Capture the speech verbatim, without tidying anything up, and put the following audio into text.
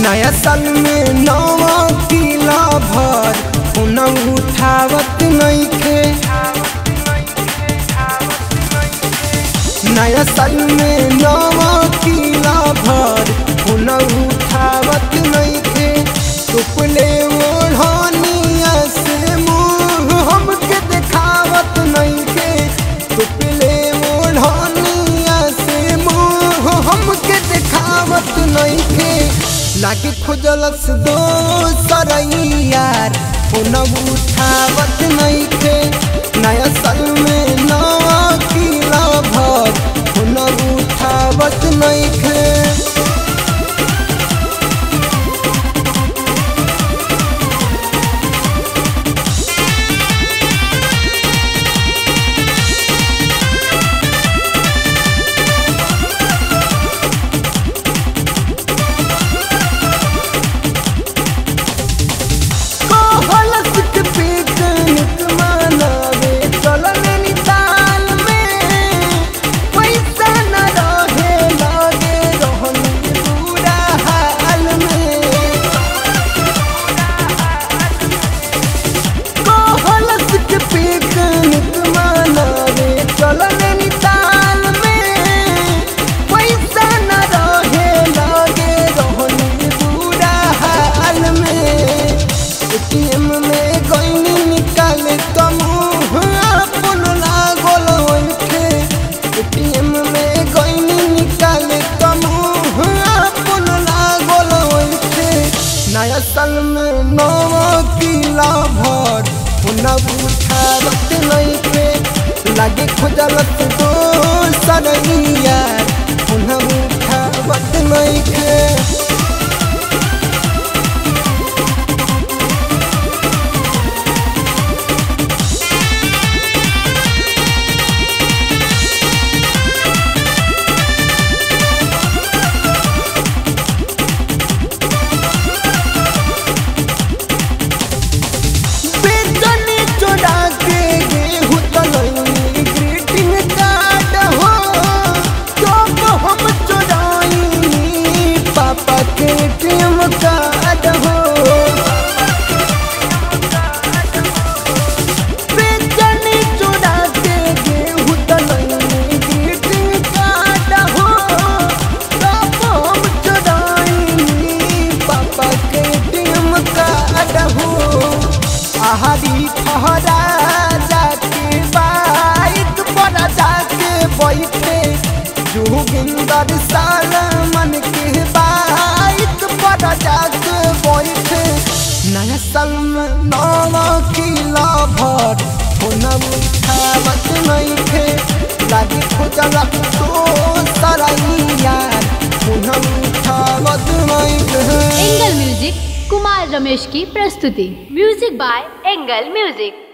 नया साल में नवा किला भर फोन उठावत नइखे। नया साल में नवा किला भर फोन उठावत नइखे। टुपले ओढ़निया से मुँह हमके देखावत नइखे। टुपले ओढ़निया से मुँह हमके देखावत नइखे। लागे खोजलस दोसर यार फोन उठावत नइखे। नया साल में नवा किला भर फोन उठावत नइखे। नया साल में नवा किला भर फोन उठावत नइखे। लागे खोजलत दोसर यार फोन उठावत नइखे। हरी ठहरा जाके बाइक पर जाके बैठे। जोगिंदर सालमन के बाइक पर जाके बैठे। नया साल में नवा किला भर फोन उठावत नइखे। लागे खोजलत दोसर यार फोन उठावत नइखे। एंगल म्यूजिक कुमार रमेश की प्रस्तुति। Music by angle music.